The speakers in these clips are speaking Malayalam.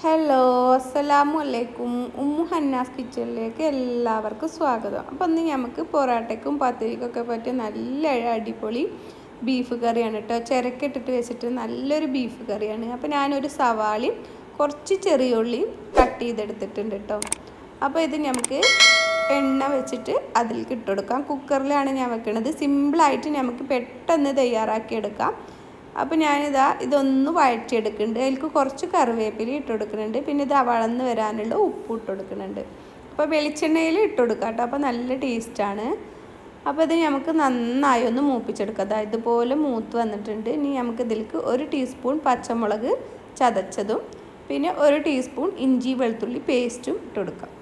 ഹലോ അസ്സലാമു അലൈക്കും ഉമ്മു ഹന്നാസ് കിച്ചണിലേക്ക് എല്ലാവർക്കും സ്വാഗതം. അപ്പോൾ ഇന്ന് നമുക്ക് പൊറാട്ടയ്ക്കും പത്തിരിക്കൊക്കെ പറ്റിയ നല്ല അടിപൊളി ബീഫ് കറിയാണ് കേട്ടോ. ചിരക്കിട്ടിട്ട് വെച്ചിട്ട് നല്ലൊരു ബീഫ് കറിയാണ്. അപ്പോൾ ഞാനൊരു സവാളയും കുറച്ച് ചെറിയ ഉള്ളിയും കട്ട് ചെയ്തെടുത്തിട്ടുണ്ട് കേട്ടോ. അപ്പോൾ ഇത് നമുക്ക് എണ്ണ വെച്ചിട്ട് അതിലേക്ക് ഇട്ട് കൊടുക്കാം. കുക്കറിലാണ് ഞാൻ വെക്കുന്നത്. സിമ്പിളായിട്ട് നമുക്ക് പെട്ടെന്ന് തയ്യാറാക്കിയെടുക്കാം. അപ്പോൾ ഞാനിതാ ഇതൊന്ന് വഴറ്റിയെടുക്കുന്നുണ്ട്. അതിലേക്ക് കുറച്ച് കറിവേപ്പില ഇട്ട് കൊടുക്കുന്നുണ്ട്. പിന്നെ ഇത് വളർന്ന് വരാനുള്ള ഉപ്പ് ഇട്ട് കൊടുക്കുന്നുണ്ട്. അപ്പോൾ വെളിച്ചെണ്ണയിൽ ഇട്ട് കൊടുക്കാം കേട്ടോ. അപ്പോൾ നല്ല ടേസ്റ്റാണ്. അപ്പോൾ ഇത് നമുക്ക് നന്നായി ഒന്ന് മൂപ്പിച്ചെടുക്കാം. അതായത് ഇതുപോലെ മൂത്ത് വന്നിട്ടുണ്ട്. ഇനി നമുക്ക് ഇതിലേക്ക് 1 ടീസ്പൂൺ പച്ചമുളക് ചതച്ചതും പിന്നെ 1 ടീസ്പൂൺ ഇഞ്ചി വെളുത്തുള്ളി പേസ്റ്റും ഇട്ട് കൊടുക്കാം.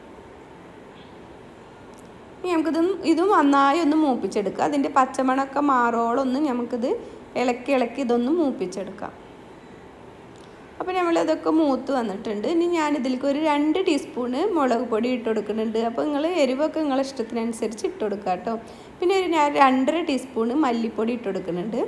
ഇനി ഇതും നന്നായി ഒന്ന് മൂപ്പിച്ചെടുക്കുക. അതിൻ്റെ പച്ചമണമൊക്കെ മാറോളം ഒന്ന് നമുക്കിത് ഇളക്കി ഇതൊന്ന് മൂപ്പിച്ചെടുക്കാം. അപ്പോൾ നമ്മളിതൊക്കെ മൂത്ത് വന്നിട്ടുണ്ട്. ഇനി ഞാനിതിലേക്ക് ഒരു 2 ടീസ്പൂണ് മുളക് പൊടി ഇട്ട് കൊടുക്കുന്നുണ്ട്. അപ്പോൾ നിങ്ങൾ എരിവൊക്കെ നിങ്ങളുടെ ഇഷ്ടത്തിനനുസരിച്ച് ഇട്ട് കൊടുക്കുക കേട്ടോ. പിന്നെ ഞാൻ 2.5 ടീസ്പൂണ് മല്ലിപ്പൊടി ഇട്ട് കൊടുക്കുന്നുണ്ട്.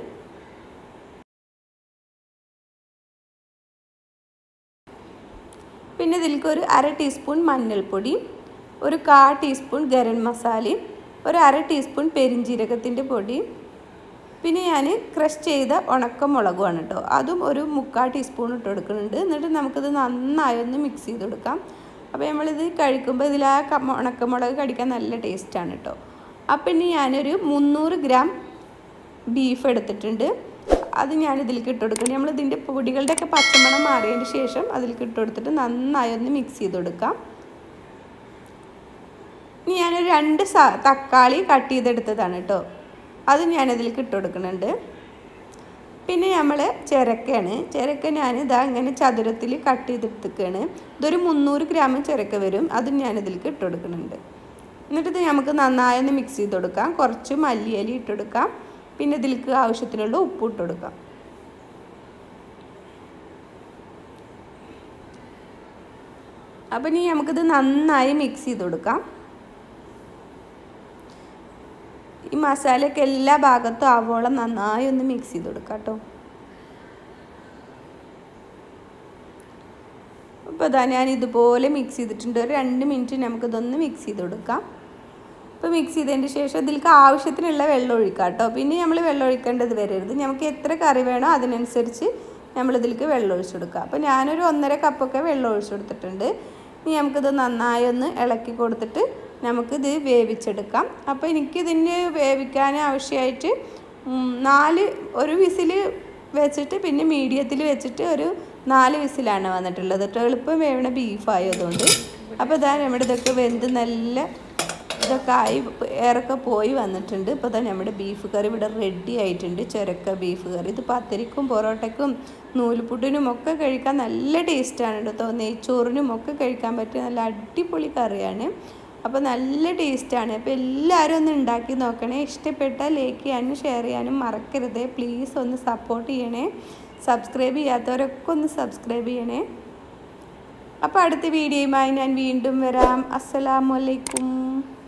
പിന്നെ ഇതിലേക്ക് ഒരു 1/2 ടീസ്പൂൺ മഞ്ഞൾപ്പൊടി, ഒരു 1/4 ടീസ്പൂൺ ഗരം മസാലയും, ഒരു 1/2 ടീസ്പൂൺ പെരിഞ്ജീരകത്തിൻ്റെ പൊടി, പിന്നെ ഞാൻ ക്രഷ് ചെയ്ത ഉണക്കമുളകുമാണ് കേട്ടോ. അതും ഒരു 3/4 ടീസ്പൂൺ ഇട്ട് കൊടുക്കുന്നുണ്ട്. എന്നിട്ട് നമുക്കിത് നന്നായി ഒന്ന് മിക്സ് ചെയ്ത് കൊടുക്കാം. അപ്പോൾ നമ്മളിത് കഴിക്കുമ്പോൾ ഇതിൽ ആ ഉണക്കമുളക് കടിക്കാൻ നല്ല ടേസ്റ്റാണ് കേട്ടോ. അപ്പോൾ ഇനി ഞാനൊരു 300 ഗ്രാം ബീഫ് എടുത്തിട്ടുണ്ട്. അത് ഞാനിതിലേക്ക് ഇട്ട് കൊടുക്കുന്നുണ്ട്. നമ്മളിതിൻ്റെ പൊടികളുടെയൊക്കെ പച്ചമണം മാറിയതിന് ശേഷം അതിലേക്ക് ഇട്ട് കൊടുത്തിട്ട് നന്നായി ഒന്ന് മിക്സ് ചെയ്ത് കൊടുക്കാം. ഇനി ഞാനൊരു 2 തക്കാളി കട്ട് ചെയ്തെടുത്തതാണ് കേട്ടോ. അത് ഞാനതിലേക്ക് ഇട്ട് കൊടുക്കുന്നുണ്ട്. പിന്നെ നമ്മൾ ചിരക്ക ഞാനിതാ ഇങ്ങനെ ചതുരത്തിൽ കട്ട് ചെയ്തെടുക്കുകയാണ്. ഇതൊരു 300 ഗ്രാം ചിരക്ക വരും. അതും ഞാനിതിലേക്ക് ഇട്ട് കൊടുക്കുന്നുണ്ട്. എന്നിട്ട് നമുക്ക് നന്നായി ഒന്ന് മിക്സ് ചെയ്ത് കൊടുക്കാം. കുറച്ച് മല്ലിയില ഇട്ട് കൊടുക്കാം. പിന്നെ ഇതിലേക്ക് ആവശ്യത്തിനുള്ള ഉപ്പ് ഇട്ട് കൊടുക്കാം. അപ്പം ഇനി നമുക്കിത് നന്നായി മിക്സ് ചെയ്ത് കൊടുക്കാം. ഈ മസാലയൊക്കെ എല്ലാ ഭാഗത്തും ആവോളം നന്നായി ഒന്ന് മിക്സ് ചെയ്ത് കൊടുക്കാം കേട്ടോ. അപ്പോൾ ഇതാ ഞാൻ ഇതുപോലെ മിക്സ് ചെയ്തിട്ടുണ്ട്. ഒരു 2 മിനിറ്റ് നമുക്കിതൊന്ന് മിക്സ് ചെയ്ത് കൊടുക്കാം. അപ്പോൾ മിക്സ് ചെയ്തതിന് ശേഷം ഇതിലേക്ക് ആവശ്യത്തിനുള്ള വെള്ളം ഒഴിക്കാം കേട്ടോ. പിന്നെ നമ്മൾ വെള്ളം ഒഴിക്കേണ്ടത് വരരുത്. നമുക്ക് എത്ര കറി വേണോ അതിനനുസരിച്ച് നമ്മളിതിലേക്ക് വെള്ളം ഒഴിച്ചു കൊടുക്കാം. അപ്പോൾ ഞാനൊരു 1.5 കപ്പൊക്കെ വെള്ളം ഒഴിച്ചു കൊടുത്തിട്ടുണ്ട്. ഇനി നമുക്കിത് നന്നായി ഒന്ന് ഇളക്കി കൊടുത്തിട്ട് നമുക്കിത് വേവിച്ചെടുക്കാം. അപ്പോൾ എനിക്കിതിന് വേവിക്കാൻ ആവശ്യമായിട്ട് 1 വിസിൽ വെച്ചിട്ട് പിന്നെ മീഡിയത്തിൽ വെച്ചിട്ട് ഒരു 4 വിസിലാണ് വന്നിട്ടുള്ളത് കേട്ടോ. എളുപ്പം വേവണ ബീഫായതുകൊണ്ട്. അപ്പോൾ ഇതാ നമ്മുടെ ഇതൊക്കെ വെന്ത് നല്ല ഇതൊക്കെ ആയി ഏറൊക്കെ പോയി വന്നിട്ടുണ്ട്. ഇപ്പോൾ ഇതാ നമ്മുടെ ബീഫ് കറി ഇവിടെ റെഡി ആയിട്ടുണ്ട്. ചിരക്ക ബീഫ് കറി. ഇത് പത്തിരിക്കും പൊറോട്ടയ്ക്കും നൂൽപുട്ടിനും ഒക്കെ കഴിക്കാൻ നല്ല ടേസ്റ്റാണ് കേട്ടോ. നെയ്ച്ചോറിനും ഒക്കെ കഴിക്കാൻ പറ്റിയ നല്ല അടിപൊളി കറിയാണ്. അപ്പോൾ നല്ല ടേസ്റ്റാണ്. അപ്പോൾ എല്ലാവരും ഒന്ന് ഉണ്ടാക്കി നോക്കണേ. ഇഷ്ടപ്പെട്ടാൽ ലൈക്ക് ചെയ്യാനും ഷെയർ ചെയ്യാനും മറക്കരുത്. പ്ലീസ് ഒന്ന് സപ്പോർട്ട് ചെയ്യണേ. സബ്സ്ക്രൈബ് ചെയ്യാത്തവരൊക്കെ ഒന്ന് സബ്സ്ക്രൈബ് ചെയ്യണേ. അപ്പോൾ അടുത്ത വീഡിയോയുമായി ഞാൻ വീണ്ടും വരാം. അസ്സലാമു അലൈക്കും.